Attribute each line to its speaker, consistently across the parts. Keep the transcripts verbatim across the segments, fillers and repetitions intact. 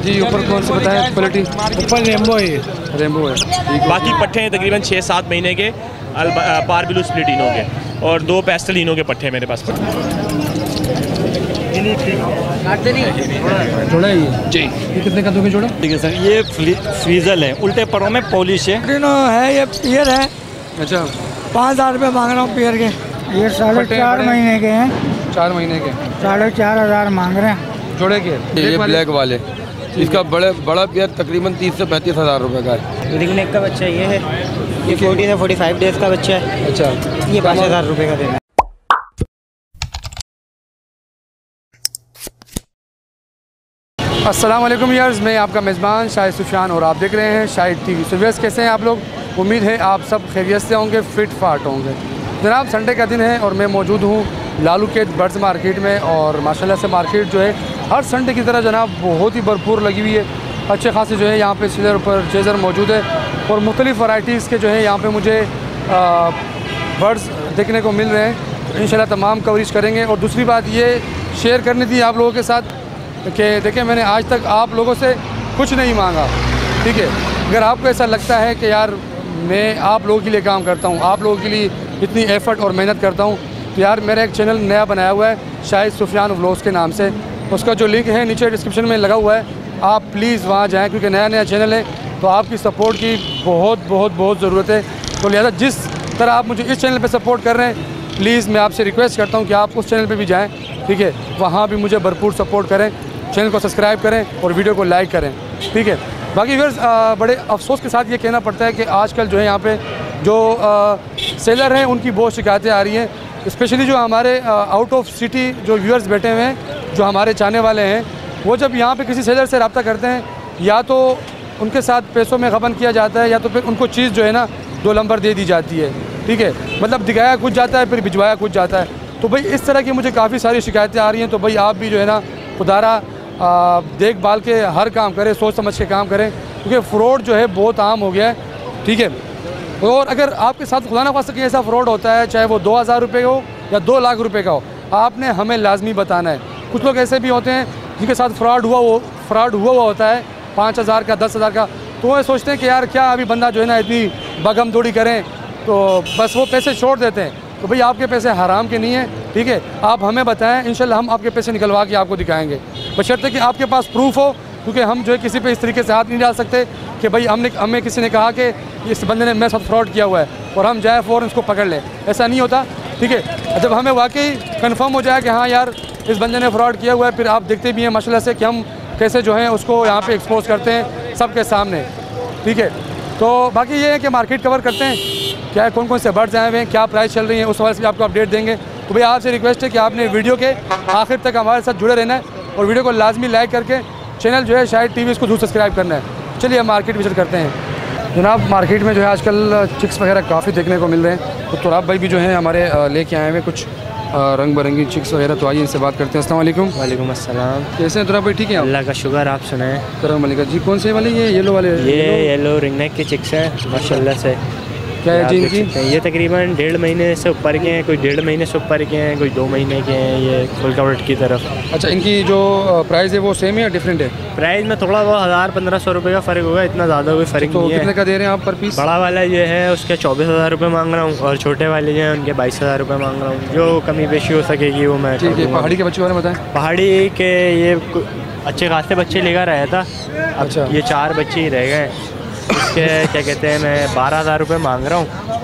Speaker 1: जी ऊपर कौन सा बताया क्वालिटी?
Speaker 2: ऊपर रेम्बो है,
Speaker 1: रेम्बो है।
Speaker 3: बाकी पट्टे हैं तकरीबन छः सात महीने के पार ब्लू स्प्लिटिनो के और दो पेस्टलिनो के पट्टे हैं मेरे पास।
Speaker 1: जोड़ा है ये जी, ये कितने का दोगे जोड़ा?
Speaker 4: ठीक है सर, ये फ्रीजल है, उल्टे परों में पॉलिश है।
Speaker 2: है ये पियर है।
Speaker 1: अच्छा,
Speaker 2: पाँच हज़ार रुपये मांग रहा हूँ पियर के। ये साढ़े चार महीने के हैं।
Speaker 1: चार महीने के
Speaker 2: साढ़े चार हज़ार मांग रहे हैं
Speaker 1: जोड़े के।
Speaker 5: ये ब्लैक वाले, इसका बड़े बड़ा पेयर तकरीबन तीस से पैंतीस हज़ार रुपये का है।
Speaker 6: रिंग नेक का बच्चा ये है, ये फोर्टी से फोर्टी फाइव डेज का बच्चा है।
Speaker 1: अच्छा,
Speaker 6: ये पाँच हज़ार रुपये का देना है।
Speaker 1: अस्सलाम वालेकुम यार्स, मैं आपका मेज़बान शाहिद सुफियान और आप देख रहे हैं शाहिद टीवी। सो व्यूअर्स, कैसे हैं आप लोग? उम्मीद है आप सब खैरियत से होंगे, फिट फाट होंगे। जनाब, संडे का दिन है और मैं मौजूद हूँ लालू के बर्ड्स मार्केट में और माशाल्लाह से मार्केट जो है हर संडे की तरह जनाब बहुत ही भरपूर लगी हुई है। अच्छे खासे जो है यहाँ पे सीलर पर चेज़र मौजूद है और मुख्तलिफ़ वैराइटीज़ के जो है यहाँ पे मुझे बर्ड्स देखने को मिल रहे हैं। इंशाल्लाह तमाम कवरेज करेंगे। और दूसरी बात ये शेयर करनी थी आप लोगों के साथ कि देखिए, मैंने आज तक आप लोगों से कुछ नहीं मांगा, ठीक है। अगर आपको ऐसा लगता है कि यार मैं आप लोगों के लिए काम करता हूँ, आप लोगों के लिए इतनी एफ़र्ट और मेहनत करता हूँ, तो यार मेरा एक चैनल नया बनाया हुआ है शाहिद सुफियान व्लॉग्स के नाम से। उसका जो लिंक है नीचे डिस्क्रिप्शन में लगा हुआ है, आप प्लीज़ वहाँ जाएँ क्योंकि नया नया चैनल है तो आपकी सपोर्ट की बहुत बहुत बहुत ज़रूरत है। तो लिहाजा जिस तरह आप मुझे इस चैनल पर सपोर्ट कर रहे हैं, प्लीज़ मैं आपसे रिक्वेस्ट करता हूँ कि आप उस चैनल पर भी जाएँ, ठीक है। वहाँ भी मुझे भरपूर सपोर्ट करें, चैनल को सब्सक्राइब करें और वीडियो को लाइक करें, ठीक है। बाकी व्यूअर्स, बड़े अफसोस के साथ ये कहना पड़ता है कि आजकल जो है यहाँ पे जो आ, सेलर हैं उनकी बहुत शिकायतें आ रही हैं, स्पेशली जो हमारे आउट ऑफ सिटी जो व्यूअर्स बैठे हुए हैं, जो हमारे चाहने वाले हैं, वो जब यहाँ पे किसी सेलर से रब्ता करते हैं, या तो उनके साथ पैसों में गबन किया जाता है या तो फिर उनको चीज़ जो है ना दो नंबर दे दी जाती है, ठीक है। मतलब दिखाया कुछ जाता है फिर भिजवाया कुछ जाता है। तो भाई इस तरह की मुझे काफ़ी सारी शिकायतें आ रही हैं। तो भाई आप भी जो है ना खुदारा देखभाल के हर काम करें, सोच समझ के काम करें, क्योंकि फ़्रॉड जो है बहुत आम हो गया है, ठीक है। और अगर आपके साथ खुदा ना खास्ता कहीं ऐसा फ्रॉड होता है, चाहे वो दो हज़ार रुपये का हो या दो लाख रुपए का हो, आपने हमें लाजमी बताना है। कुछ लोग ऐसे भी होते हैं जिनके साथ फ्रॉड हुआ वो फ्रॉड हुआ हुआ होता है पाँच हज़ार का, दस हज़ार का, तो वो सोचते हैं कि यार क्या अभी बंदा जो है ना इतनी बगम दौड़ी करें, तो बस वो पैसे छोड़ देते हैं। तो भाई आपके पैसे हराम के नहीं हैं, ठीक है। आप हमें बताएं, इंशाल्लाह हम आपके पैसे निकलवा के आपको दिखाएंगे, बशर्ते कि आपके पास प्रूफ हो, क्योंकि हम जो है किसी पे इस तरीके से हाथ नहीं डाल सकते कि भाई हमने हमें किसी ने कहा कि इस बंदे ने मेरे साथ फ्रॉड किया हुआ है और हम जाए फ़ौरन उसको पकड़ लें, ऐसा नहीं होता, ठीक है। जब हमें वाकई कंफर्म हो जाए कि हाँ यार इस बंदे ने फ्रॉड किया हुआ है, फिर आप देखते भी हैं माशाल्लाह से कि हम कैसे जो है उसको यहाँ पे एक्सपोज करते हैं सबके सामने, ठीक है। तो बाकी ये है कि मार्केट कवर करते हैं, क्या कौन कौन से बर्ड्स आए हुए हैं, क्या प्राइस चल रही है, उस हवाले से भी आपको अपडेट देंगे। तो भाई आपसे रिक्वेस्ट है कि आपने वीडियो के आखिर तक हमारे साथ जुड़े रहना है और वीडियो को लाजमी लाइक करके चैनल जो है शाहिद टीवी इसको जरूर सब्सक्राइब करना है। चलिए हम मार्केट विजिट करते हैं। जनाब, मार्केट में जो है आजकल चिक्स वगैरह काफ़ी देखने को मिल रहे हैं। तो तुराब भाई भी जो है हमारे लेके आए हुए कुछ रंग बिरंगी चिक्स वगैरह, तो आइए इनसे बात करते हैं। अस्सलाम वालेकुम।
Speaker 6: वालेकुम अस्सलाम।
Speaker 1: कैसे हैं तुराब भाई? ठीक है,
Speaker 6: अल्लाह का शुक्र, आप सुनाएं।
Speaker 1: करम मलिका जी। कौन से वाले? ये येलो वाले?
Speaker 6: ये येलो रिंग नेक के चिक्स हैं माशाल्लाह से।
Speaker 1: क्या है जी इनकी?
Speaker 6: ये तकरीबन डेढ़ महीने से ऊपर के हैं, कोई डेढ़ महीने से ऊपर के हैं, कोई दो महीने के हैं, ये फुल कवर्ड की तरफ।
Speaker 1: अच्छा, इनकी जो प्राइस है वो सेम है या डिफरेंट है?
Speaker 6: प्राइस में थोड़ा बहुत हज़ार पंद्रह सौ रुपये का फ़र्क होगा, इतना ज़्यादा कोई फ़र्क
Speaker 1: तो
Speaker 6: नहीं है।
Speaker 1: कितने का दे रहे हैं आप पर पीस?
Speaker 6: बड़ा वाला जो है उसके चौबीस हज़ार रुपये मांग रहा हूँ और छोटे वाले जो हैं उनके बाईस हज़ार रुपये मांग रहा हूँ। जो कमी पेशी हो सकेगी वो मैं।
Speaker 1: ठीक है। पहाड़ी के बच्चे वाले बताएं।
Speaker 6: पहाड़ी के ये अच्छे खासे बच्चे लेकर आया था, अच्छा ये चार बच्चे ही रह गए, इसके क्या कहते हैं मैं बारह हज़ार रुपये मांग रहा हूँ।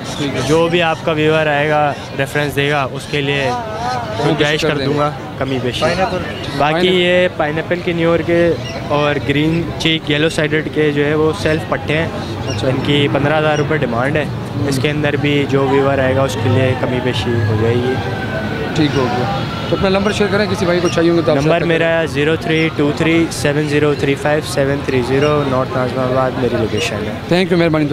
Speaker 6: जो भी आपका व्यूअर आएगा रेफरेंस देगा उसके लिए गुंजाइश कर दूंगा कमी पेशी। बाकी ये पाइनएप्पल के न्यूयॉर्क के और ग्रीन चीक येलो साइडेड के जो है वो सेल्फ पट्टे हैं। अच्छा, इनकी पंद्रह हज़ार रुपये डिमांड है। इसके अंदर भी जो व्यूअर आएगा उसके लिए कमी पेशी हो जाएगी।
Speaker 1: ठीक हो गया। तो अपना नंबर शेयर करें, किसी भाई को चाहिए होंगे तो।
Speaker 6: नंबर मेरा zero three two three seven zero three five seven three zero, north Nazimabad मेरी लोकेशन है।
Speaker 1: थैंक यू, मेहरबानी।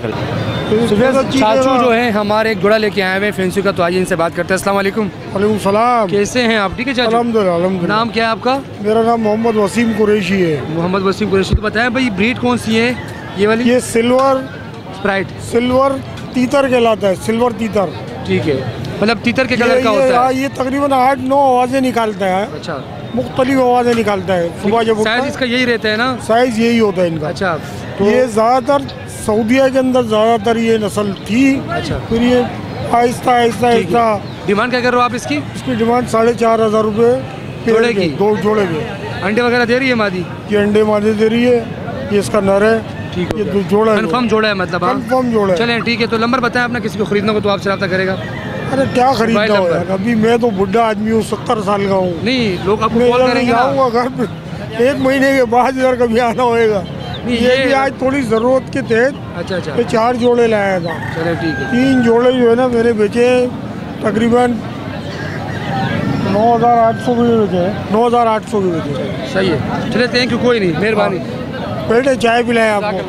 Speaker 1: चाचू जो है हमारे एक जोड़ा लेके आए हुए फैंसी का, तो आइए इनसे बात करते हैं। अस्सलाम वालेकुम।
Speaker 7: वालेकुम सलाम।
Speaker 1: कैसे हैं आप? ठीक है चाचू,
Speaker 7: अल्हम्दुलिल्लाह अल्हम्दुलिल्लाह।
Speaker 1: नाम क्या है आपका?
Speaker 7: मेरा नाम मोहम्मद वसीम कुरैशी है।
Speaker 1: मोहम्मद वसीम कुरैशी। तो बताएं भाई ब्रीड कौन सी है ये वाली?
Speaker 7: ये सिल्वर
Speaker 1: स्प्राइट,
Speaker 7: सिल्वर तीतर कहलाता है, सिल्वर तीतर।
Speaker 1: ठीक है, मतलब तीतर के कलर का होता है।
Speaker 7: ये तकरीबन आठ नौ आवाज़ें निकालता है।
Speaker 1: अच्छा,
Speaker 7: मुख्तलिफ आवाज़ें निकालता है सुबह जब उठता
Speaker 1: साइज
Speaker 7: है।
Speaker 1: इसका यही रहता है ना?
Speaker 7: साइज़ यही होता है इनका।
Speaker 1: अच्छा,
Speaker 7: तो ये ज़्यादातर सऊदीया के अंदर ज़्यादातर ये नस्ल थी।
Speaker 1: अच्छा।
Speaker 7: फिर ये आहिस्ता आहिस्ता
Speaker 1: ठीक है।
Speaker 7: आहिस्ता
Speaker 1: डिमांड क्या कर रहे हो आप इसकी?
Speaker 7: इसकी डिमांड साढ़े चार हज़ार रुपये
Speaker 1: जोड़े की?
Speaker 7: दो जोड़े के।
Speaker 1: अंडे वगैरह दे रही है मादी?
Speaker 7: ये अंडे मादे दे रही है, ये इसका नर है,
Speaker 1: ठीक
Speaker 7: ये दो जोड़ा है।
Speaker 1: कंफर्म जोड़ा है मतलब? हाँ,
Speaker 7: कंफर्म जोड़ा है।
Speaker 1: चलें ठीक है। तो नंबर बताएं अपना, किसी को खरीदना हो तो आपसे रब्ता करेगा।
Speaker 7: अरे क्या खरीदना
Speaker 1: मोबाइल
Speaker 7: हो
Speaker 1: नंबर।
Speaker 7: यार, अभी मैं तो बुढ़ा आदमी हूँ, सत्तर साल का हूँ।
Speaker 1: नहीं, लोग आपको
Speaker 7: मैं
Speaker 1: कॉल करेंगे ना।
Speaker 7: जाऊँगा घर पे एक महीने के बाद इधर कभी आना होएगा।
Speaker 1: नहीं,
Speaker 7: ये
Speaker 1: ये-
Speaker 7: भी आज थोड़ी ज़रूरत के तहत
Speaker 1: अच्छा अच्छा,
Speaker 7: ये चार जोड़े लाया था।
Speaker 1: चले ठीक है।
Speaker 7: तीन जोड़े जो है ना मेरे बेचे तकरीबन नौ हज़ार आठ सौ के बेचे नौ हज़ार आठ सौ के बेचे।
Speaker 1: सही है, चले थैंक यू, कोई नहीं, मेहरबानी।
Speaker 7: बेटे चाय पिलाए आपको।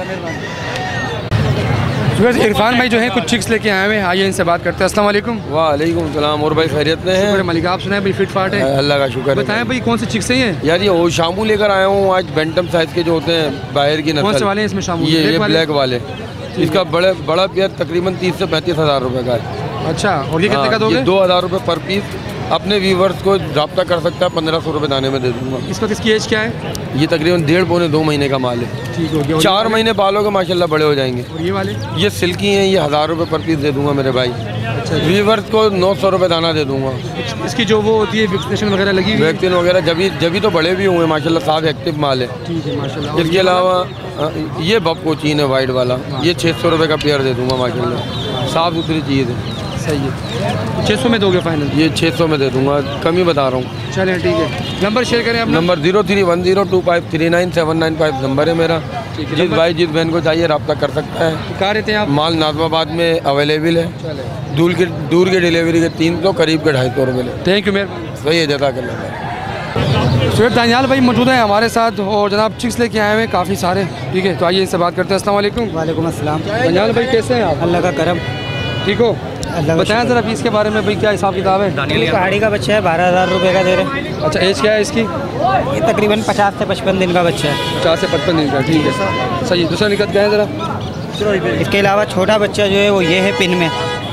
Speaker 1: सुबह से इरफान भाई जो है कुछ चिक्स लेके आए हुए हैं, आइए इनसे बात करते हैं। अस्सलाम वालेकुम।
Speaker 5: वालेकुम सलाम। और भाई खैरियत में
Speaker 1: शुक्र
Speaker 5: है?
Speaker 1: मलिक, आप सुनाए भाई? फिट फाट है,
Speaker 5: अल्लाह का शुक्र है।
Speaker 1: बताएं भाई कौन से चिक्स हैं ये?
Speaker 5: यार ये ओ शामू लेकर आया हूँ आज, बेंटम साइज के जो होते हैं बाहर की
Speaker 1: कौन से
Speaker 5: नस्ल।
Speaker 1: वाले हैं इसमें शामिल?
Speaker 5: ये ये
Speaker 1: वाले?
Speaker 5: ब्लैक वाले। इसका बड़े बड़ा पेयर तकरीबन तीस से पैंतीस हज़ार रुपये का है।
Speaker 1: अच्छा, और ये कितने का
Speaker 5: हाँ,
Speaker 1: दोगे?
Speaker 5: ये दो हज़ार रुपये पर पीस। अपने व्यूवर्स को रब्ता कर सकता है, पंद्रह सौ रुपये दाने में दे दूंगा।
Speaker 1: इसका किसकी एज क्या है?
Speaker 5: ये तकरीबन डेढ़ पौने दो महीने का माल है।
Speaker 1: ठीक हो गया। और
Speaker 5: चार महीने पालोगे माशाल्लाह बड़े हो जाएंगे।
Speaker 1: और ये वाले?
Speaker 5: ये सिल्की हैं, ये हज़ार रुपये पर पीस दे दूंगा मेरे भाई। व्यूवर्स को नौ सौ रुपये दाना दे दूंगा।
Speaker 1: इसकी जो वो होती है वैक्सीनेशन वगैरह लगी हुई है?
Speaker 5: वैक्सीन वगैरह जभी जभी तो बड़े भी हुए माशाल्लाह, साफ एक्टिव माल है।
Speaker 1: ठीक है माशाल्लाह। और
Speaker 5: इसके
Speaker 1: ये
Speaker 5: अलावा अ, ये बप कोचीन है वाइट वाला, ये छः सौ रुपये का पेयर दे दूंगा माशाल्लाह, साफ़ सुथरी चीज़ है।
Speaker 1: सही है, छः सौ में दोगे फाइनल?
Speaker 5: ये छः सौ में दे दूंगा, कम ही बता रहा हूँ।
Speaker 1: चलें ठीक है। नंबर शेयर करें अपना।
Speaker 5: Number zero three one zero two five three nine seven nine five number है मेरा।
Speaker 1: ठीक है।
Speaker 5: जिस
Speaker 1: नंबर-
Speaker 5: भाई जिस बहन को चाहिए रब्ता कर सकता है।
Speaker 1: कहाँ रहते हैं आप?
Speaker 5: माल नाजमाबाद में अवेलेबल है।
Speaker 1: चले,
Speaker 5: दूर की दूर की डिलीवरी के तीन सौ करीब के ढाई सौ रुपये ले।
Speaker 1: थैंक यू मेहरबानी।
Speaker 5: सही है, जज़ाकल्लाह।
Speaker 1: सुहेब दानियाल भाई मौजूद हैं हमारे साथ और जनाब चिक्स लेके आए हुए हैं काफ़ी सारे। ठीक है, तो आइए इनसे बात करते हैं। अस्सलाम वालेकुम।
Speaker 2: वालेकुम अस्सलाम।
Speaker 1: दानियाल भाई कैसे हैं आप?
Speaker 2: अल्लाह का करम।
Speaker 1: ठीक हो?
Speaker 2: अल्लाह का
Speaker 1: बताएं ज़रा फीस के बारे में भाई, क्या हिसाब किताब है?
Speaker 2: शुक्र। पहाड़ी का बच्चा है, बारह हज़ार रुपये का दे रहे।
Speaker 1: अच्छा, एज क्या है इसकी?
Speaker 2: ये तकरीबन पचास से पचपन दिन का बच्चा है।
Speaker 1: पचास से पचपन दिन का। ठीक है, सही। दूसरा निकल क्या है ज़रा?
Speaker 2: इसके अलावा छोटा बच्चा जो है वो ये है पिन में,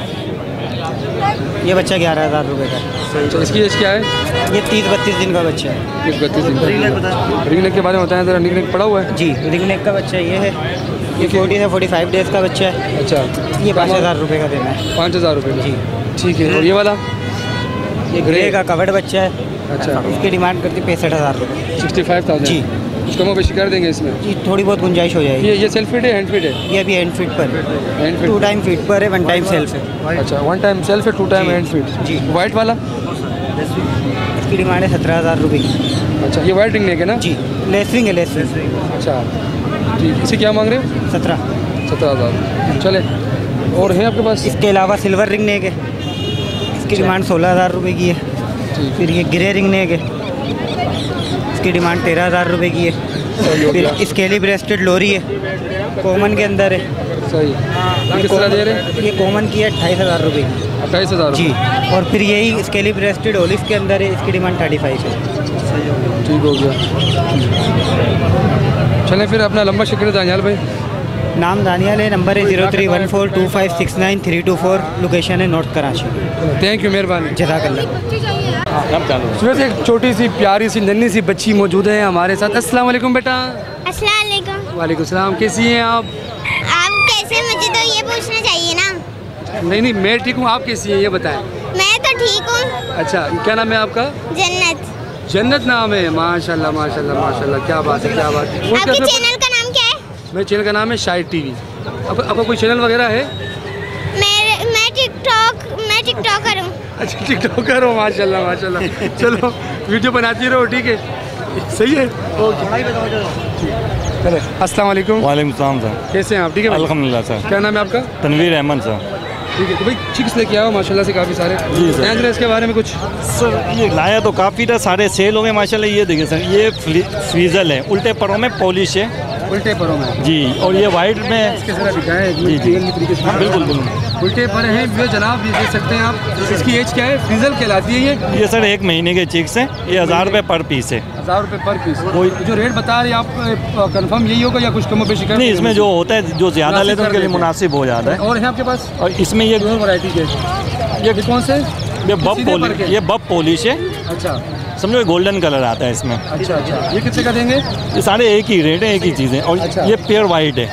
Speaker 2: ये बच्चा ग्यारह हज़ार रुपये का है।
Speaker 1: अच्छा, इसकी एज क्या है?
Speaker 2: ये तीस बत्तीस दिन का बच्चा है।
Speaker 1: तीस बत्तीस दिन का। रिंग नेक के बारे में बताएं ज़रा, रिंग नेक पड़ा हुआ है?
Speaker 2: जी, रिंग नेक का बच्चा ये है। ये फोर्टी से फोर्टी फाइव डेज़ का बच्चा है।
Speaker 1: अच्छा,
Speaker 2: ये पाँच हज़ार रुपये का देना है।
Speaker 1: पाँच हज़ार रुपये का।
Speaker 2: जी।
Speaker 1: ठीक है, और ये वाला?
Speaker 2: ये ग्रे का कवर्ड बच्चा है।
Speaker 1: अच्छा,
Speaker 2: इसकी डिमांड करती है पैंसठ हज़ार रुपये।
Speaker 1: Sixty five thousand.
Speaker 2: जी।
Speaker 1: कुछ कमो बेशी कर देंगे इसमें?
Speaker 2: जी, थोड़ी बहुत गुंजाइश हो जाएगी।
Speaker 1: ये ये सेल्फ फिट है, हैंड फिट है?
Speaker 2: ये अभी हैंड फिट पर है।
Speaker 1: Hand
Speaker 2: to
Speaker 1: fit.
Speaker 2: Time fit पर है, वन टाइम सेल्फ है।
Speaker 1: अच्छा, वन टाइम सेल्फ है, टू टाइम
Speaker 2: जी।
Speaker 1: Hand fit.
Speaker 2: जी।
Speaker 1: वाइट वाला?
Speaker 2: इसकी डिमांड है सत्रह हज़ार रुपये की।
Speaker 1: अच्छा, ये वाइट रिंग नेक है ना?
Speaker 2: जी, लेसविंग है, लेसविंग।
Speaker 1: अच्छा ठीक, इसे क्या मांग रहे हो?
Speaker 2: सत्रह।
Speaker 1: सत्रह हज़ार। चले, और है आपके पास?
Speaker 2: इसके अलावा सिल्वर रिंग नेक है, इसकी डिमांड सोलह हज़ार रुपये की है।
Speaker 1: ठीक।
Speaker 2: फिर ये ग्रे रिंग नेक है, इसकी डिमांड तेरह हज़ार रुपये की है।
Speaker 1: सही हो गया।
Speaker 2: फिर स्केली ब्रेस्टेड लोरी है, कॉमन के अंदर है।
Speaker 1: सही। ये किस तरह दे रहे हैं?
Speaker 2: ये कॉमन की है अट्ठाईस हज़ार रुपये की।
Speaker 1: अट्ठाईस हज़ार?
Speaker 2: जी। और फिर यही स्केली ब्रेस्टेड ओलिव के अंदर है, इसकी डिमांड थर्टी फाइव है।
Speaker 1: ठीक हो गया। चलें फिर अपना लंबा शिक्र दानियाल भाई।
Speaker 2: नाम दानियाल है, नंबर है zero three one four two five six nine three two four, location है नॉर्थ कराची।
Speaker 1: थैंक यू, मेहरबानी।
Speaker 2: जज़ाकल्लाह।
Speaker 1: सुबह से एक छोटी सी प्यारी सी नन्ही सी बच्ची मौजूद है हमारे साथ। अस्सलाम वालेकुम बेटा।
Speaker 8: अस्सलाम वालेकुम।
Speaker 1: वालेकुम सलाम, कैसी हैं आप?
Speaker 8: आप कैसे? मुझे तो ये पूछना चाहिए ना।
Speaker 1: नहीं नहीं, मैं ठीक हूँ, आप कैसी हैं ये बताएं।
Speaker 8: मैं तो ठीक हूँ।
Speaker 1: अच्छा, क्या नाम है आपका?
Speaker 8: जन्नत।
Speaker 1: जन्नत नाम है, माशाल्लाह माशाल्लाह माशाल्लाह, क्या बात है क्या बात है। वो
Speaker 8: आपके
Speaker 1: कैसे-
Speaker 8: चैनल का नाम क्या है?
Speaker 1: मेरे चैनल का नाम है शाहिद टीवी। आपका आपका कोई चैनल वगैरह है?
Speaker 8: मैं मैं टिकटॉक मैं टिकटॉकर हूँ।
Speaker 1: अच्छा, टिकटॉकर हो, माशाल्लाह माशाल्लाह। चलो वीडियो बनाती रहो, ठीक है, सही है, ओके। चले, अस्सलाम वालेकुम।
Speaker 4: वालेकुम सलाम सर।
Speaker 1: कैसे हैं आप? ठीक है भाई?
Speaker 4: अल्हम्दुलिल्लाह सर।
Speaker 1: क्या नाम है आपका?
Speaker 4: तनवीर अहमद सर।
Speaker 1: ठीक है, तो भाई चिक्स लेके आओ माशाल्लाह से काफ़ी सारे।
Speaker 4: जी सर।
Speaker 1: बताएं जरा इसके बारे में कुछ।
Speaker 4: सर ये लाया तो काफ़ी था, सारे सेल हो गए माशाल्लाह। ये देखिए सर, ये फ्रीजल है, उल्टे परों में पॉलिश है।
Speaker 1: उल्टे परों में?
Speaker 4: जी। और ये वाइट में
Speaker 1: इसके जरा दिखाएं
Speaker 4: जी, जी।
Speaker 1: की तरीके से।
Speaker 4: बिल्कुल बिल्कुल।
Speaker 1: उल्टे पर हैं ये जनाब, ये देख सकते हैं आप। इसकी एज क्या है? फ्रीजल कहलाती है ये?
Speaker 4: ये सर एक महीने के चिक्स हैं, ये हज़ार रुपये पर पीस है।
Speaker 1: हज़ार रुपये पर पीस।
Speaker 4: कोई
Speaker 1: जो रेट बता रहे हैं आप कंफर्म यही होगा या कुछ कम बेशी कर?
Speaker 4: नहीं, इसमें जो होता है जो ज़्यादा
Speaker 1: मुनासिब
Speaker 4: लेते हैं
Speaker 1: कर
Speaker 4: उनके लिए
Speaker 1: देते हैं।
Speaker 4: मुनासिब हो जाता है।
Speaker 1: और है आपके पास?
Speaker 4: और इसमें ये
Speaker 1: दो वैरायटी के। ये कौन से?
Speaker 4: ये बब
Speaker 1: सीधे पर
Speaker 4: पॉलिश
Speaker 1: के?
Speaker 4: ये बब पॉलिश है।
Speaker 1: अच्छा,
Speaker 4: समझो गोल्डन कलर आता है इसमें।
Speaker 1: अच्छा अच्छा, ये कितने का देंगे?
Speaker 4: ये सारे एक ही रेट है, एक ही चीज़ें। और
Speaker 1: अच्छा।
Speaker 4: ये प्योर वाइट है।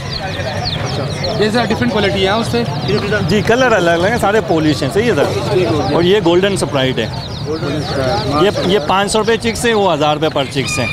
Speaker 1: ये सर डिफरेंट क्वालिटी है उससे?
Speaker 4: जी, कलर अलग अलग है, सारे पॉलिश हैं। सही है सर। और ये गोल्डन स्प्राइट है। ये ये पाँच सौ रुपये चिक्स है, वो हज़ार रुपये पर चिक्स है।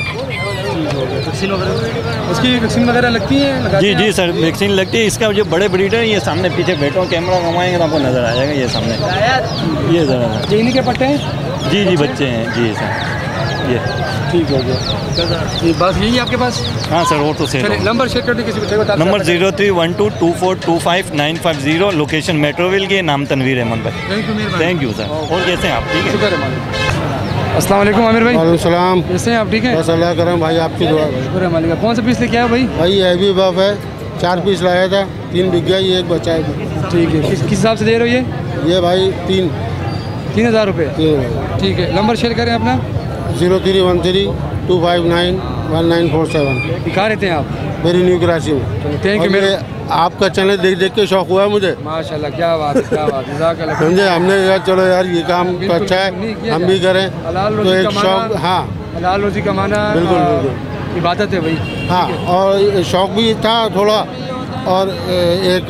Speaker 1: उसकी वैक्सीन वगैरह लगती है?
Speaker 4: जी जी सर, वैक्सीन लगती है। इसका जो बड़े ब्रीडर है, ये सामने पीछे बैठो, कैमरा घुमाएंगे तो आपको नज़र आ जाएगा। ये सामने ये ज़रा
Speaker 1: ये इन्हीं के पट्टे हैं?
Speaker 4: जी जी, बच्चे हैं जी सर। ये
Speaker 1: ठीक हो गया। ये बस यही है आपके पास?
Speaker 4: हाँ सर, वो तो सेल।
Speaker 1: नंबर शेयर कर दी किसी बच्चे को?
Speaker 4: Number zero three one two two four two five nine five zero, location Metroville की, नाम तनवीर अहमद भाई।
Speaker 1: Thank you,
Speaker 4: thank you sir. और कैसे हैं आप? ठीक है,
Speaker 1: शुक्र है मालिक। अस्सलाम वालेकुम आमिर भाई।
Speaker 7: वालेकुम सलाम।
Speaker 1: कैसे हैं आप? ठीक है,
Speaker 7: बस अल्लाह करम भाई, आपकी दुआ भाई।
Speaker 1: शुक्र है मालिक। कौन सा पीस लेके आया भाई?
Speaker 7: भाई ये भी बफ है, चार पीस लाया था, तीन बिक गया, ये एक बचा है।
Speaker 1: ठीक है, किस किस हिसाब से दे रहे हो ये?
Speaker 7: ये भाई तीन
Speaker 1: तीन हज़ार रुपये।
Speaker 7: तीन
Speaker 1: ठीक है, नंबर शेयर करें अपना।
Speaker 7: Zero three one three two five nine one nine four seven.
Speaker 1: दिखा रहते हैं आप?
Speaker 7: मेरी न्यू कराची में।
Speaker 1: Thank you.
Speaker 7: और
Speaker 1: मेरे
Speaker 7: ये आपका चैनल देख देख के शौक हुआ है मुझे।
Speaker 1: माशाल्लाह, क्या बात है, क्या बात है, जज़ाकल्लाह।
Speaker 7: समझे, हमने यार चलो यार ये काम तो
Speaker 1: बिल्कुल,
Speaker 7: अच्छा
Speaker 1: नहीं
Speaker 7: है,
Speaker 1: किया
Speaker 7: हम
Speaker 1: जाए।
Speaker 7: भी करें।
Speaker 1: हलाल
Speaker 7: तो
Speaker 1: रोज़ी
Speaker 7: एक
Speaker 1: कमाना,
Speaker 7: शौक, हाँ
Speaker 1: हलाल रोज़ी कमाना
Speaker 7: बिल्कुल,
Speaker 1: आ,
Speaker 7: बिल्कुल।
Speaker 1: इबादत है भाई।
Speaker 7: हाँ, और शौक भी था थोड़ा, और एक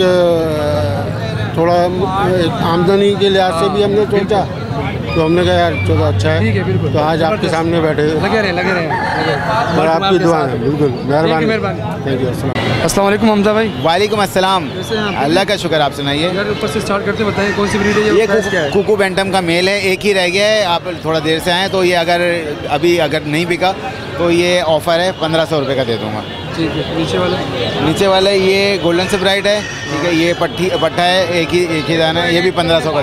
Speaker 7: थोड़ा एक आमदनी के लिहाज से भी हमने सोचा, तो हमने कहा यार चलो अच्छा है।
Speaker 1: ठीक है, बिल्कुल।
Speaker 7: तो आज आपके सामने बैठे
Speaker 1: लगे रहे लगे रहे
Speaker 7: और आपकी दुआ है। बिल्कुल, मेहरबानी
Speaker 1: मेहरबानी।
Speaker 7: Thank you. अस्सलाम।
Speaker 1: अस्सलाम वालेकुम हमजा भाई।
Speaker 9: वालेकुम अस्सलाम।
Speaker 1: कैसे हैं आप?
Speaker 9: अल्लाह का शुक्र, आप सुनाइए।
Speaker 1: यार ऊपर से स्टार्ट करते बताएं कौन सी ब्रीड है ये?
Speaker 9: ये
Speaker 1: प्राइस क्या है?
Speaker 9: कुकू बैंटम का मेल है, एक ही रह गया है। आप थोड़ा देर से आए तो ये अगर अभी अगर नहीं बिका तो ये ऑफ़र है, पंद्रह सौ रुपये का दे दूँगा।
Speaker 1: ठीक है, नीचे वाला?
Speaker 9: नीचे वाला ये गोल्डन से ब्राइट है, ठीक है। ये पट्टी पट्टा है, एक ही एक ही दाना है, ये भी पंद्रह सौ का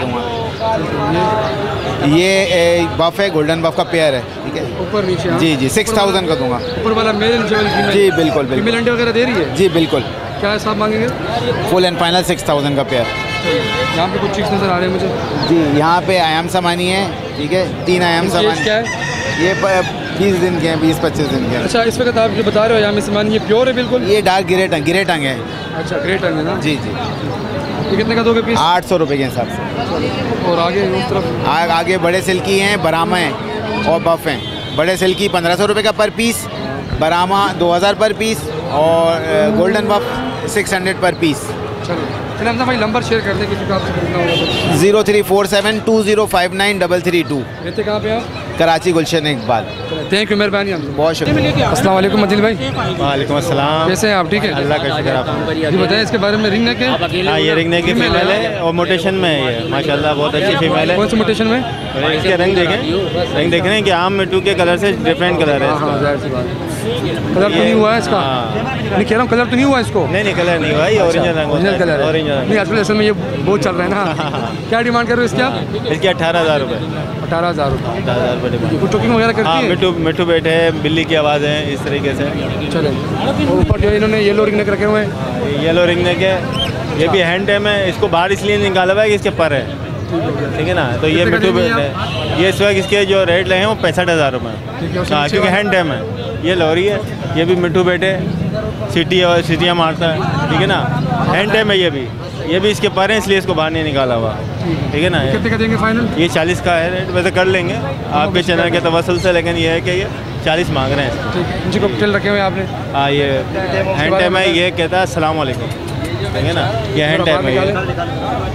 Speaker 9: दूँगा। ये ए, बफ है, गोल्डन बफ का पेयर है, ठीक है।
Speaker 1: ऊपर नीचे? हाँ।
Speaker 9: जी जी, सिक्स थाउजेंड का दूँगा।
Speaker 1: ऊपर वाला मेल, नीचे वाली फीमेल?
Speaker 9: जी बिल्कुल
Speaker 1: फीमेल
Speaker 9: बिल्कुल।
Speaker 1: अंडे वगैरह दे रही है?
Speaker 9: जी बिल्कुल।
Speaker 1: क्या हिसाब मांगेंगे?
Speaker 9: Full and final six thousand का पेयर।
Speaker 1: यहाँ पे कुछ चिक्स नज़र आ रहे हैं मुझे।
Speaker 9: जी, यहाँ पे आयाम सामानी है, ठीक है, तीन आयाम
Speaker 1: इनकी एज
Speaker 9: सामानी।
Speaker 1: क्या है?
Speaker 9: ये बीस दिन के हैं, बीस पच्चीस दिन के हैं।
Speaker 1: अच्छा, इस वक्त आप जो बता रहे हो यहाँ में सामान, ये प्योर है बिल्कुल?
Speaker 9: ये डार्क गिरे टंग गिरे टंग है।
Speaker 1: अच्छा, ग्रेट है ना?
Speaker 9: जी जी,
Speaker 1: ये कितने का दोगे पीस?
Speaker 9: आठ सौ रुपये के हिसाब से।
Speaker 1: और आगे उस तरफ?
Speaker 9: आ, आगे बड़े सिल्की हैं, बरामा हैं और बफ हैं। बड़े सिल्की पंद्रह सौ रुपये का पर पीस, बरामा दो हज़ार पर पीस, और golden buff six hundred per piece.
Speaker 1: चलो चलिए हमजा भाई, नंबर शेयर कर दें किसी को आपसे खरीदना होगा तो।
Speaker 9: Zero three four seven two zero five nine double three two.
Speaker 1: रहते कहाँ पे आप?
Speaker 9: कराची गुलशन इकबाल।
Speaker 1: थैंक यू, मेहरबानी हमजा।
Speaker 9: बहुत शुक्रिया।
Speaker 1: अस्सलाम वालेकुम मदिल भाई।
Speaker 4: वालेकुम अस्सलाम।
Speaker 1: कैसे हैं आप? ठीक है,
Speaker 4: अल्लाह का शुक्र। आप
Speaker 1: जी बताएं इसके बारे में। रिंग नेक है?
Speaker 4: हाँ, ये रिंग नेक की फीमेल है और मोटेशन में है ये, माशाल्लाह बहुत अच्छी फीमेल है।
Speaker 1: कौन सी मोटेशन में?
Speaker 4: और इसके रंग देखें, रंग देख रहे हैं कि आम मिट्टू के कलर से डिफरेंट कलर है
Speaker 1: हाँ हाँ,
Speaker 4: इसका।
Speaker 1: जाहिर सी बात है। कलर तो नहीं हुआ है इसका?
Speaker 4: हाँ।
Speaker 1: नहीं कह रहा हूँ, कलर तो नहीं हुआ इसको?
Speaker 4: नहीं नहीं, कलर नहीं हुआ, ये ओरिजिनल रंग होता
Speaker 1: ओरिजिनल कलर है।
Speaker 4: ओरिजिनल
Speaker 1: नहीं आजकल असल में ये बहुत चल रहा है ना। क्या डिमांड कर रहे हो इसके आप?
Speaker 4: रंग। इसके अठारह हज़ार रुपये।
Speaker 1: अठारह हज़ार रुपये।
Speaker 4: अठारह हज़ार रुपये डिमांड।
Speaker 1: कुछ टोकिंग वगैरह
Speaker 4: हाँ,
Speaker 1: करती है?
Speaker 4: मिट्टू मिट्टू बैठे हैं, बिल्ली की आवाज़ है इस तरीके से।
Speaker 1: चले, और ऊपर जो है इन्होंने येलो रिंग नेक रखे हुए हैं।
Speaker 4: ये येलो रिंग नेक है, ये भी हैंड टाइम है। इसको बाहर इसलिए निकाला हुआ है कि इसके पर है, ठीक है ना। तो ये
Speaker 1: कितने का
Speaker 4: मिट्टू
Speaker 1: देंगे
Speaker 4: बैठे, ये इस वक्त इसके जो रेट लगे हैं वो पैंसठ हज़ार रुपये। हाँ, क्योंकि हैंड टाइम है। ये लोरी है, ये भी मिट्टू बैठे सीटी और सीटियाँ मारता है, ठीक है ना। हैंड टाइम है ये भी, ये भी इसके पर है इसलिए इसको बाहर नहीं निकाला हुआ, ठीक है ना।
Speaker 1: कितने का देंगे फाइनल?
Speaker 4: ये चालीस का है रेट, वैसे कर लेंगे आपके चैनल के तवसल से, लेकिन ये है कि ये चालीस मांग रहे हैं।
Speaker 1: ठीक है, इनकी कॉकटेल रखे हुए हैं आपने?
Speaker 4: हाँ, ये हैंड टाइम है, ये कहता है अस्सलाम वालेकुम, ठीक है ना। ये हैंड टाइम है ये।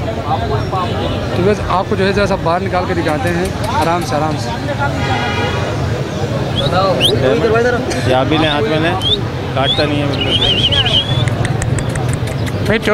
Speaker 1: तो बस आपको जो है जरा सा बाहर निकाल के दिखाते हैं, आराम से आराम से।
Speaker 4: या भी लें हाथ में लें, काटता नहीं है बिल्कुल।
Speaker 1: मीठो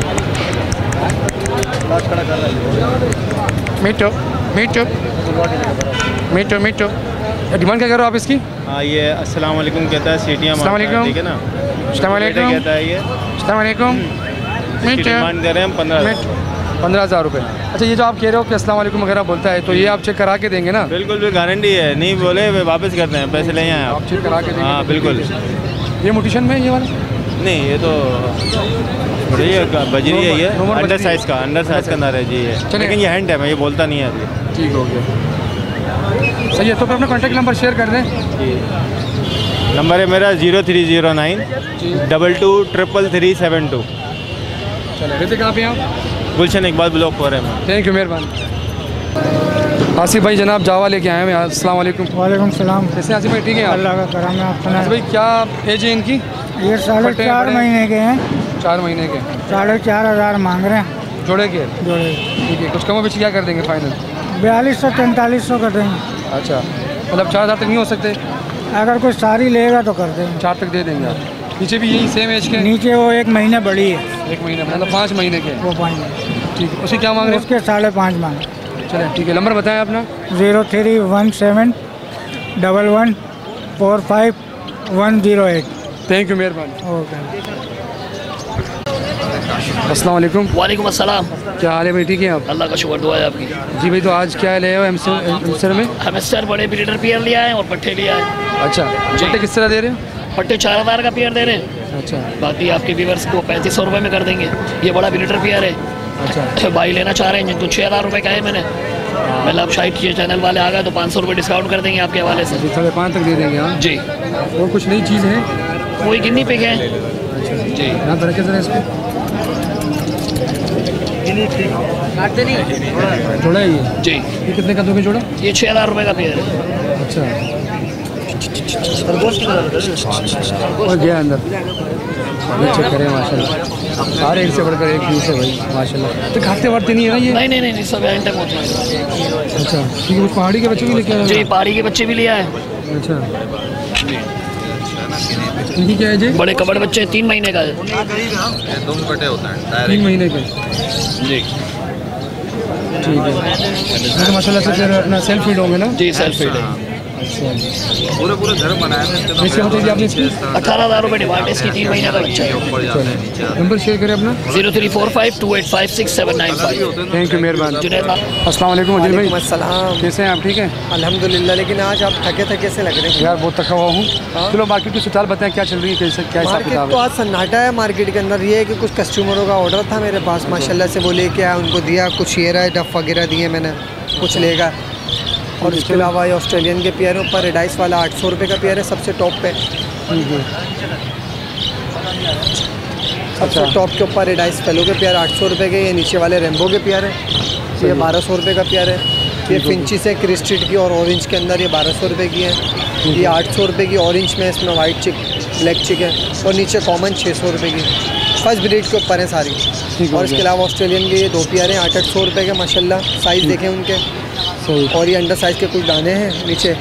Speaker 1: मीठो मीठो मीठो मीठो। डिमांड क्या करो आप इसकी?
Speaker 4: हाँ, ये अस्सलाम वालेकुम कहता है, सीटियाँ मारता है, ठीक है ना।
Speaker 1: अस्सलाम वालेकुम
Speaker 4: कहता है ये,
Speaker 1: अस्सलाम वालेकुम।
Speaker 4: इसकी डिमांड कर रहे हैं हम पंद्रह
Speaker 1: पंद्रह हज़ार रुपये। अच्छा, ये जो आप कह रहे हो कि अस्सलाम वालेकुम वगैरह बोलता है, तो ये आप चेक करा के देंगे ना?
Speaker 4: बिल्कुल भी गारंटी है, नहीं बोले वे वापस करते हैं, पैसे ले आए
Speaker 1: आप
Speaker 4: आप।
Speaker 1: चेक करा के देंगे?
Speaker 4: हाँ बिल्कुल।
Speaker 1: ये मोटिशन में है ये वाला?
Speaker 4: नहीं, ये तो ये बजरी है, ये अंडर साइज़ का अंडर साइज़ का अंदर है जी ये, लेकिन ये हैंड टाइम है, ये बोलता नहीं है अभी।
Speaker 1: ठीक हो गया, सही है। तो फिर अपना कॉन्टैक्ट नंबर शेयर कर दें।
Speaker 4: जी, नंबर है मेरा zero three zero nine double two triple three seven two.
Speaker 1: चलो, रहते कहाँ पे आप?
Speaker 4: गुलशन इकबाल ब्लॉक पर है।
Speaker 1: थैंक यू, मेहरबानी। आसिफ भाई जनाब जावा लेके आए हैं। अस्सलाम वालेकुम।
Speaker 10: वालेकुम सलाम।
Speaker 1: कैसे आसिफ भाई? ठीक है
Speaker 10: अल्लाह का करम है। आप सुनाएं।
Speaker 1: आसिफ भाई क्या एज है इनकी?
Speaker 10: ये साढ़े चार महीने के हैं।
Speaker 1: चार महीने के
Speaker 10: साढ़े चार हज़ार मांग रहे हैं
Speaker 1: जोड़े के।
Speaker 10: जोड़े
Speaker 1: ठीक है, कुछ कमो बेची क्या कर देंगे फाइनल?
Speaker 10: बयालीस सौ तैंतालीस सौ कर देंगे।
Speaker 1: अच्छा, मतलब चार हज़ार तक नहीं हो सकते?
Speaker 10: अगर कोई सारी लेगा तो कर देंगे।
Speaker 1: चार तक दे देंगे आप। नीचे भी यही सेम एज के?
Speaker 10: नीचे वो एक महीने बड़ी है।
Speaker 1: एक महीने मतलब पाँच महीने के?
Speaker 10: वो पाँच।
Speaker 1: ठीक है, उसे क्या मांग रहे हैं?
Speaker 10: उसके साढ़े पाँच मांग।
Speaker 1: चलें ठीक है, नंबर बताएं अपना।
Speaker 10: Zero three one seven double one four five one zero eight.
Speaker 1: Thank you, मेहरबानी।
Speaker 10: ओके।
Speaker 1: अस्सलाम वालेकुम।
Speaker 11: वालेकुम अस्सलाम।
Speaker 1: क्या हाल है भाई? ठीक है आप?
Speaker 11: अल्लाह का शुक्र, दुआ है आपकी।
Speaker 1: जी भाई, तो आज क्या ले हो एमसर में?
Speaker 11: हेमस्टर बड़े ब्रीडर पेयर लिया है और पट्टे लिया है।
Speaker 1: अच्छा, पट्टे किस तरह दे रहे हो?
Speaker 11: पट्टे चार हज़ार का पेयर दे रहे हैं।
Speaker 1: अच्छा,
Speaker 11: बाकी आपके व्यूअर्स को पैंतीस सौ रुपये में कर देंगे। ये बड़ा ब्रीडर पेयर है।
Speaker 1: अच्छा,
Speaker 11: भाई लेना चाह रहे हैं जिनको छः हज़ार रुपये का है मैंने, मतलब शायद ये चैनल वाले आ गए तो पाँच सौ रुपये डिस्काउंट कर देंगे आपके हवाले से।
Speaker 1: साढ़े पाँच तक दे देंगे। हाँ
Speaker 11: जी।
Speaker 1: और कुछ नई चीज़ है?
Speaker 11: कोई गिन्नी पिग है जी।
Speaker 1: यहाँ पर रखे जरा इसको। जोड़ा है ये?
Speaker 11: जी।
Speaker 1: ये कितने का दोगे जोड़ा?
Speaker 11: ये छः हज़ार रुपये का पेयर है।
Speaker 1: अच्छा, और गया अंदर। चेक करें माशाल्लाह, सारे एक से बढ़कर एक पीस है भाई माशाल्लाह। तो खाते वाटते नहीं है ना ये?
Speaker 11: नहीं नहीं नहीं, सब एंड टाइम होते हैं।
Speaker 1: अच्छा, ठीक है। कुछ पहाड़ी के बच्चे भी लेके आए?
Speaker 11: जी, पहाड़ी के बच्चे भी लिया है।
Speaker 1: अच्छा, इनकी क्या है जी?
Speaker 11: बड़े कबड़ बच्चे तीन महीने का है।
Speaker 1: तीन महीने के?
Speaker 11: जी।
Speaker 1: ठीक है, तो माशाल्लाह से फिर अपना सेल्फ फीड होंगे ना?
Speaker 11: जी, सेल्फ फीड है।
Speaker 12: पूरे पूरे घर बनाए हैं।
Speaker 1: वैसे होते जी आपने इसकी?
Speaker 11: अठारह हज़ार रुपये डिमांड है इसकी, तीन महीने का बच्चा है।
Speaker 1: नंबर शेयर करें अपना।
Speaker 11: Zero three four five two eight five six seven nine five.
Speaker 1: Thank you, मेहरबानी।
Speaker 11: जुनैद।
Speaker 1: अस्सलाम वालेकुम अजील भाई।
Speaker 13: अस्सलाम।
Speaker 1: कैसे हैं आप? ठीक है
Speaker 13: अल्हम्दुलिल्लाह। लेकिन आज आप थके थके से लग रहे हैं
Speaker 1: यार, बहुत थका हुआ हूँ। चलो मार्केट की सुचाल बताएं, क्या चल रही है, कैसे क्या हिसाब
Speaker 13: मार्केट
Speaker 1: किताब
Speaker 13: तो
Speaker 1: है?
Speaker 13: आज सन्नाटा है। मार्केट के अंदर ये है कि कुछ कस्टमरों का ऑर्डर था मेरे पास, माशाल्लाह से वो लेके आया, उनको दिया। कुछ ये रहा डफ वगैरह दिए मैंने, कुछ लेगा। और इसके अलावा ये ऑस्ट्रेलियन के पेयर ऊपर रेडाइस वाला आठ सौ रुपये का पेयर है, सबसे टॉप पे। सबसे टॉप के ऊपर रेडाइस फेलो के पेयर आठ सौ रुपये के। ये नीचे वाले रेम्बो के पेयर है, ये बारह सौ रुपये का पेयर है। ये फिंची से क्रिस्टिड की और ऑरेंज के अंदर ये बारह सौ रुपये की है। ये आठ सौ रुपये की ऑरेंज में, इसमें वाइट चिक ब्लैक चिक है। और नीचे कॉमन छः सौ रुपये की। फर्स्ट ब्रीड के ऊपर हैं सारी। और इसके अलावा ऑस्ट्रेलियन के ये दो पेयर हैं आठ आठ सौ रुपये के माशाल्लाह। साइज़ देखें उनके। और ये अंडर साइज़ के कुछ दाने हैं नीचे।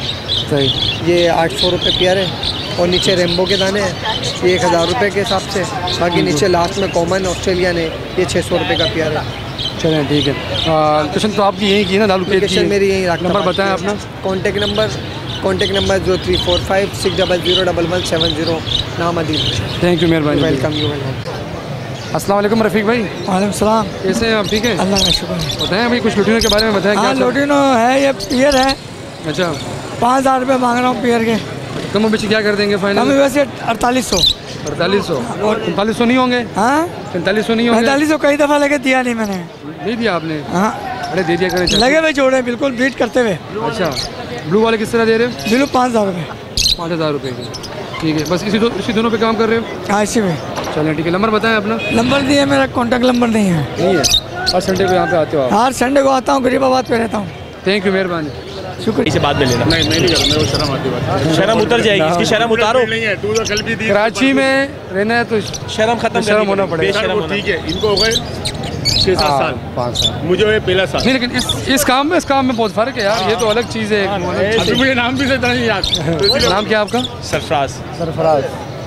Speaker 13: सही। ये आठ सौ रुपये पेयर है। और नीचे रेम्बो के दाने हैं, ये एक हज़ार रुपये के हिसाब से। बाकी नीचे लास्ट में कॉमन ऑस्ट्रेलियन है, ये छः सौ रुपये का पेयर है।
Speaker 1: चलें ठीक है। लोकेशन तो आपकी यहीं की है ना? लालू खेत की?
Speaker 13: मेरी यहीं।
Speaker 1: नंबर बताएं अपना।
Speaker 13: Contact number contact number zero three four five six double zero double one seven zero. नाम अदील।
Speaker 1: थैंक यू, मेहरबानी।
Speaker 13: Welcome you welcome.
Speaker 1: अस्सलाम वालेकुम रफ़ीक भाई।
Speaker 10: वालेकुम सलाम।
Speaker 1: कैसे हैं आप? ठीक है
Speaker 10: अल्लाह का शुक्र है।
Speaker 1: बताएं भाई, कुछ लुटिनो के बारे में बताएं।
Speaker 10: हाँ, लुटिनो है, ये पियर है।
Speaker 1: अच्छा,
Speaker 10: पाँच हज़ार रुपये मांग रहा हूँ पियर के।
Speaker 1: कम बेची क्या कर देंगे फाइनल?
Speaker 10: कम वैसे अड़तालीस सौ।
Speaker 1: अड़तालीस सौ और पैंतालीस सौ नहीं होंगे?
Speaker 10: हाँ,
Speaker 1: पैंतालीस सौ नहीं होंगे?
Speaker 10: पैंतालीस सौ कई दफ़ा लगे, दिया नहीं मैंने।
Speaker 1: दे दिया आपने?
Speaker 10: हाँ,
Speaker 1: अरे दे दिया करें।
Speaker 10: लगे हुए जोड़े बिल्कुल बीट करते हुए।
Speaker 1: अच्छा, ब्लू वाले किस तरह दे रहे हो?
Speaker 10: ब्लू पाँच हज़ार रुपये।
Speaker 1: पाँच हज़ार रुपये के। ठीक है, बस इसी दो इसी दोनों पे काम कर रहे हो?
Speaker 10: हाँ, इसी में।
Speaker 1: चलें ठीक है। नंबर बताएं अपना।
Speaker 10: नंबर दिए, मेरा कॉन्टैक्ट नंबर नहीं है।
Speaker 1: नहीं है? हर संडे को यहाँ पे आते हो आप?
Speaker 10: हर संडे को आता हूँ, गरीबाबाद पे रहता हूँ।
Speaker 1: थैंक यू, मेहरबानी।
Speaker 3: शुक्रिया। इसे बाद में लेना।
Speaker 12: नहीं नहीं करूँ, मेरे को शर्म आती है।
Speaker 3: शर्म उतर जाएगी, इसकी शर्म उतारो।
Speaker 12: नहीं है, तू तो कल भी दी।
Speaker 1: कराची में रहना है तो
Speaker 3: शर्म खत्म,
Speaker 1: शर्म होना पड़ेगा।
Speaker 12: ठीक है, इनको हो गए छः सात साल,
Speaker 1: पाँच साल।
Speaker 12: मुझे ये पहला साल।
Speaker 1: नहीं, लेकिन इस इस काम में इस काम में बहुत फ़र्क है यार। ये तो अलग चीज़ है।
Speaker 12: अभी मुझे नाम भी से नहीं याद।
Speaker 1: नाम क्या आपका?
Speaker 3: सरफराज।
Speaker 1: सरफराज।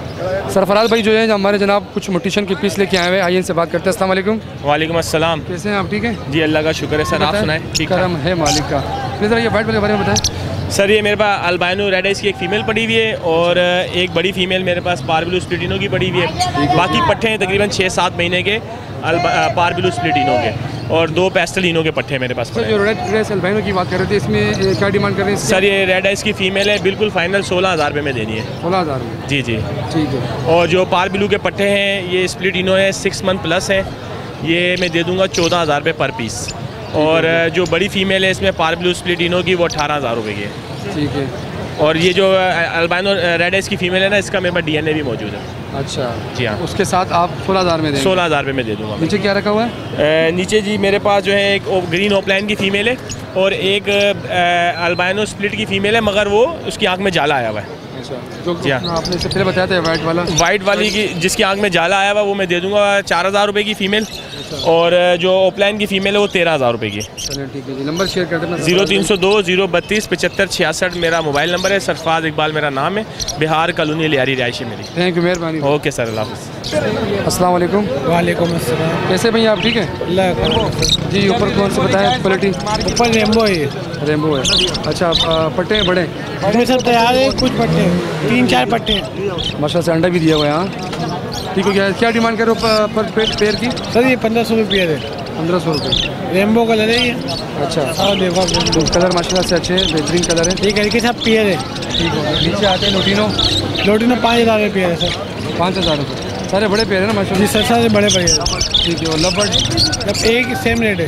Speaker 1: सरफराज भाई जो है हमारे जनाब कुछ मोटिशन की पीस लेके आए हुए। आइए इनसे बात करते हैं। अस्सलाम वालेकुम।
Speaker 3: वालेकुम अस्सलाम।
Speaker 1: कैसे हैं आप? ठीक है
Speaker 3: जी, अल्लाह का शुक्र है सर। आप सुनाएं? ठीक
Speaker 1: करम है मालिक का। प्लीज़ ये वाइट वाले के बारे में बताएं
Speaker 3: सर। ये मेरे पास अल्बाइनो रेड आइस की एक फ़ीमेल पड़ी हुई है और एक बड़ी फ़ीमेल मेरे पास पारबिलू स्प्लिटिनो की पड़ी हुई है। बाकी पट्टे हैं तकरीबन छः सात महीने के पारबिलू स्प्लिटिनो के, और दो पेस्टलिनो के पट्टे मेरे पास पड़े।
Speaker 1: जो रेड आइस अल्बाइनो की बात कर रहे थे, इसमें क्या डिमांड कर रहे हैं
Speaker 3: सर? ये रेड आइस की फ़ीमेल है, बिल्कुल फाइनल सोलह हज़ार रुपये में देनी है।
Speaker 1: सोलह हज़ार में?
Speaker 3: जी जी
Speaker 1: ठीक है।
Speaker 3: और जो पारबिलू के पट्टे हैं, ये स्प्लिटिनो है, सिक्स मंथ प्लस है, ये मैं दे दूँगा चौदह हज़ार रुपये पर पीस। और जो बड़ी फ़ीमेल है इसमें पारबिलू स्प्लिटिनो की, वो अठारह हज़ार रुपये की है।
Speaker 1: ठीक है।
Speaker 3: और ये जो अल्बाइनो रेड आइज की फीमेल है ना, इसका मेरे पास डीएनए भी मौजूद है।
Speaker 1: अच्छा
Speaker 3: जी हाँ,
Speaker 1: उसके साथ आप सोलह हज़ार में देंगे?
Speaker 3: सोलह हज़ार रुपये में दे दूँगा।
Speaker 1: नीचे क्या रखा हुआ है?
Speaker 3: ए, नीचे जी मेरे पास जो है एक ग्रीन ओपलाइन की फ़ीमेल है और एक अल्बाइनो स्प्लिट की फ़ीमेल है, मगर वो उसकी आँख में जाला आया हुआ है।
Speaker 1: अच्छा, जो जी हाँ, आपने इससे पहले बताया था वाइट वाला?
Speaker 3: वाइट वाली की जिसकी आँख में जाला आया हुआ वो मैं दे दूँगा चार हज़ार रुपये की फ़ीमेल, और जो ओपलाइन की फ़ीमेल है वो तेरह हज़ार रुपये की।
Speaker 1: चलिए ठीक है जी, नंबर शेयर कर देना।
Speaker 3: जीरो तीन सौ दो जीरो बत्तीस पचहत्तर छियासठ मेरा मोबाइल नंबर है। सरफराज इकबाल मेरा नाम है, बिहार कॉलोनी लियारी रिहायशी मेरी।
Speaker 1: थैंक यू, मेहरबानी।
Speaker 3: ओके सर, अल्लाह हाफ़िज़।
Speaker 1: अस्सलाम वालेकुम।
Speaker 14: वालेकुम अस्सलाम।
Speaker 1: कैसे भैया आप ठीक हैं जी? ऊपर कौन से बताएं क्वालिटी?
Speaker 14: ऊपर रेम्बो है।
Speaker 1: रेम्बो है, अच्छा। पट्टे हैं बड़े?
Speaker 14: पट्टे सब तैयार है, कुछ पट्टे तीन चार पट्टे हैं
Speaker 1: माशाल्लाह से। अंडा भी दिया हुआ है। हाँ ठीक हो गया। क्या डिमांड करो पर पेयर की?
Speaker 14: सर ये पंद्रह सौ रुपये है।
Speaker 1: पंद्रह सौ रुपये।
Speaker 14: रेम्बो कलर है ये।
Speaker 1: अच्छा,
Speaker 14: हाँ देखो
Speaker 1: कलर माशाल्लाह से अच्छे हैं, बेहतरीन कलर है।
Speaker 14: ठीक है, इनके साथ पेयर है।
Speaker 1: ठीक हो गया। नीचे आते हैं लोटिनो।
Speaker 14: लोटिनो पाँच हज़ार रुपये है सर।
Speaker 1: पाँच हज़ार रुपये सारे बड़े पेयर है ना माशाल्लाह?
Speaker 14: जी सर, सारे बड़े बड़े हैं।
Speaker 1: ठीक है। और लबर्ड?
Speaker 14: जब एक सेम रेट है,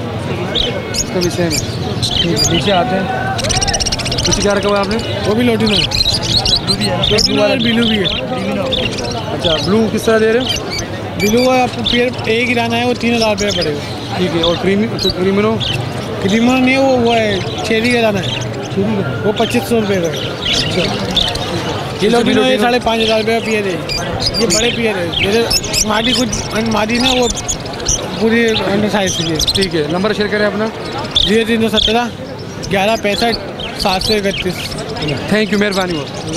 Speaker 1: इसका भी सेम है। नीचे आते हैं, कुछ क्या रखा हुआ है आपने?
Speaker 14: वो भी लोटिनो है। लोटिनो और बिलू भी है।
Speaker 1: अच्छा, ब्लू किस तरह दे रहे हो?
Speaker 14: बिलू का आपको पेयर एक ही लाना है, वो तीन हज़ार रुपये पड़ेगा।
Speaker 1: ठीक है। और क्रीमी क्रीमिनो?
Speaker 14: क्रीमिनो नहीं, वो वो है चेरी का लाना है। चेरी का वो पच्चीस सौ रुपये का है। ये लोटिनो ये साढ़े पाँच हज़ार रुपये का पेयर है। ये बड़े पेयर है, जैसे मादी कुछ मादी ना वो पूरी अंडर साइज की है।
Speaker 1: ठीक है। नंबर शेयर करें अपना।
Speaker 14: जीरो तीन सौ सत्रह ग्यारह पैंसठ सात सौ इकतीस।
Speaker 1: थैंक यू, मेहरबानी।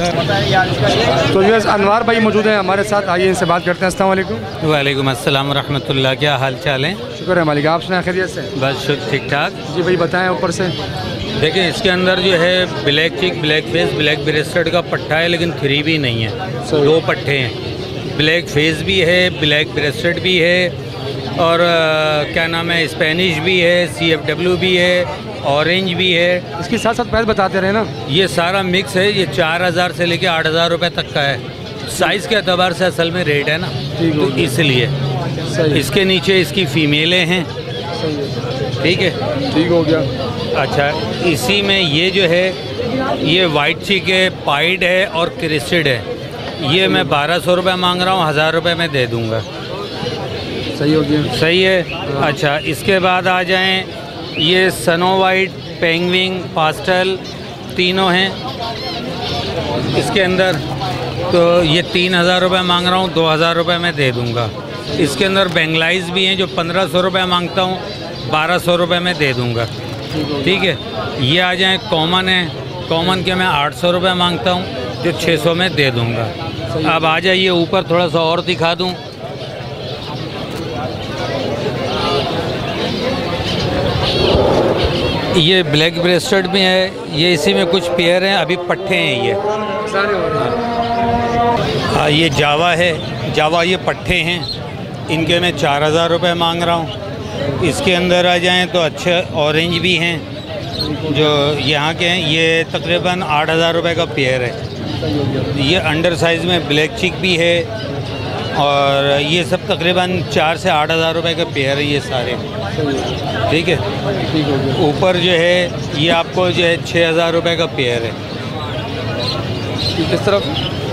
Speaker 1: तो यस अनवार भाई मौजूद हैं हमारे साथ, आइए इनसे बात करते हैं। अस्सलाम वालेकुम।
Speaker 15: वालेकुम अस्सलाम रहमतुल्लाह। क्या हाल चाल है?
Speaker 1: शुक्र है मालिक, आप सुनाए खैरियत से?
Speaker 15: बस ठीक ठाक
Speaker 1: जी भाई, बताएं ऊपर से।
Speaker 15: देखिए इसके अंदर जो है ब्लैक चिक, ब्लैक फेस, ब्लैक ब्रेस्टेड का पट्टा है, लेकिन थ्री भी नहीं है, दो पट्टे हैं। ब्लैक फेस भी है, ब्लैक ब्रेस्टेड भी है, और आ, क्या नाम है, स्पेनिश भी है, सी एफ डब्ल्यू भी है, ऑरेंज भी है।
Speaker 1: इसके साथ साथ प्राइस बताते रहे ना।
Speaker 15: ये सारा मिक्स है। ये चार हज़ार से लेके आठ हज़ार रुपये तक का है। साइज़ के अतबार से असल में रेट है ना, तो इसलिए इसके नीचे इसकी फ़ीमेलें हैं। ठीक है,
Speaker 1: ठीक हो गया।
Speaker 15: अच्छा, इसी में ये जो है ये वाइट चिक है, पाइड है और क्रिस्टेड है। ये मैं बारह सौ रुपये मांग रहा हूँ, हज़ार रुपये में दे दूँगा।
Speaker 1: सही हो गया।
Speaker 15: सही है। अच्छा, इसके बाद आ जाएं, ये सनो वाइट, पेंगविंग, पास्टल तीनों हैं इसके अंदर। तो ये तीन हज़ार रुपये मांग रहा हूँ, दो हज़ार रुपये में दे दूँगा। इसके अंदर बेंगलाइज भी हैं जो पंद्रह सौ रुपये मांगता हूँ, बारह सौ रुपये में दे दूँगा। ठीक है। ये आ जाएं, कॉमन है, कॉमन के मैं आठ सौ रुपये मांगता हूँ, जो छः सौ में दे दूँगा। अब आ जाइए ऊपर, थोड़ा सा और दिखा दूँ। ये ब्लैक ब्रेस्टेड में है, ये इसी में कुछ पेयर हैं, अभी पट्टे हैं ये
Speaker 1: सारे हो रहे हैं।
Speaker 15: हाँ, ये जावा है, जावा ये पट्टे हैं, इनके मैं चार हज़ार रुपये मांग रहा हूँ। इसके अंदर आ जाएं तो अच्छे ऑरेंज भी हैं जो यहाँ के हैं, ये तकरीबन आठ हज़ार रुपये का पेयर है। ये अंडर साइज़ में ब्लैक चिक भी है, और ये सब तकरीबन चार से आठ हज़ार रुपये का पेयर है ये सारे। ठीक है। ऊपर जो है ये आपको जो है छः हज़ार रुपये का पेयर है।
Speaker 1: किस तरफ?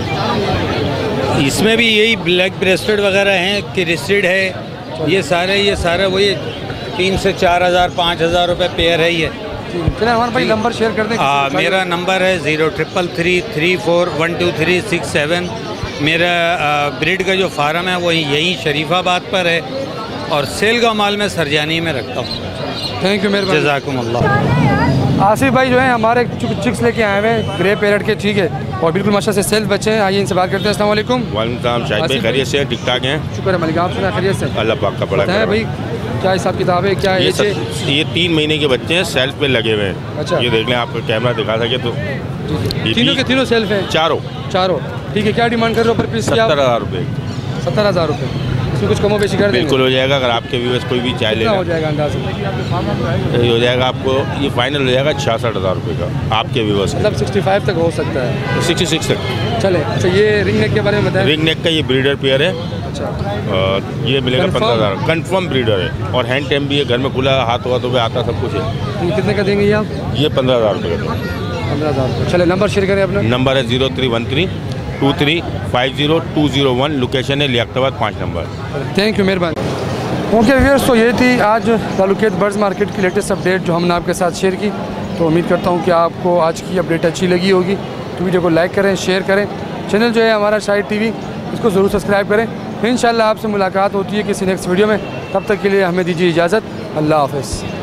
Speaker 15: इसमें भी यही ब्लैक ब्रेस्टेड वगैरह हैं, क्रिस्टेड है, ये सारे ये सारे वही तीन से चार हज़ार पाँच हज़ार रुपये पेयर है ये।
Speaker 1: चलिए हमारे भाई नंबर शेयर कर दें।
Speaker 15: हाँ, मेरा नंबर है zero triple three three four one two three six seven. मेरा ब्रीड का जो फार्म है वो यहीं शरीफाबाद पर है, और सेल का माल मैं सरजानी में रखता हूँ।
Speaker 1: थैंक यू, मेहरबानी।
Speaker 15: जज़ाकुमुल्लाह।
Speaker 1: आसिफ भाई जो है हमारे चिक्स लेके आए हुए हैं, ग्रे पैरेट के। ठीक है, और बिल्कुल माशाल्लाह से सेल्फ बच्चे हैं। आइए इनसे बात करते हैं। अस्सलाम वालेकुम।
Speaker 16: वालेकुम सलाम। शाहिद भाई खैरियत से? ठीक ठाक हैं,
Speaker 1: शुक्र है मालिक, आप सुना खैरियत से?
Speaker 16: अल्लाह पाक का बड़ा
Speaker 1: है भाई। क्या हिसाब किताब है, क्या
Speaker 16: ये,
Speaker 1: सब,
Speaker 16: ये तीन महीने के बच्चे हैं, सेल्फ पे लगे हुए हैं।
Speaker 1: अच्छा,
Speaker 16: ये देख लें, आपको कैमरा दिखा सके तो।
Speaker 1: तीनों के तीनों सेल्फ हैं?
Speaker 16: चारों
Speaker 1: चारों। ठीक है, क्या डिमांड कर रहे हो पर पीस?
Speaker 16: सत्तर हज़ार रुपये।
Speaker 1: सत्तर हज़ार रुपये इसमें कुछ कमो बेशी कर देंगे?
Speaker 16: बिल्कुल हो जाएगा, अगर आपके व्यूअर्स कोई भी चाहे लेगा।
Speaker 1: हो जाएगा अंदाज़ा?
Speaker 16: ये हो जाएगा आपको, ये फाइनल हो जाएगा छियासठ हज़ार रुपये का आपके व्यूअर्स।
Speaker 1: मतलब सिक्सटी फाइव तक हो सकता है?
Speaker 16: सिक्सटी सिक्स तक
Speaker 1: चले। अच्छा, ये रिंग नेक के बारे में बताएं।
Speaker 16: रिंग नेक का ये ब्रीडर पेयर है।
Speaker 1: अच्छा,
Speaker 16: ये मिलेगा पंद्रह हज़ार कन्फर्म ब्रीडर है, और हैंड टेम भी है, घर में खुला हाथ हाथों पे आता सब कुछ है।
Speaker 1: कितने का देंगे ये आप?
Speaker 16: ये पंद्रह हज़ार रुपये का।
Speaker 1: पंद्रह हज़ार। चले नंबर शेयर करें अपना।
Speaker 16: नंबर है zero three one three two three five zero two zero one. Location है लियाकताबाद पाँच नंबर।
Speaker 1: थैंक यू, मेहरबानी। ओके व्यूअर्स, तो ये थी आज लालूखेत बर्ड्स मार्केट की लेटेस्ट अपडेट जो हमने आपके साथ शेयर की। तो उम्मीद करता हूँ कि आपको आज की अपडेट अच्छी लगी होगी। तो वीडियो को लाइक करें, शेयर करें। चैनल जो है हमारा शाहिद टीवी, इसको ज़रूर सब्सक्राइब करें। इंशाल्लाह आपसे मुलाकात होती है किसी नेक्स्ट वीडियो में। तब तक के लिए हमें दीजिए इजाज़त। अल्लाह हाफ़िज़।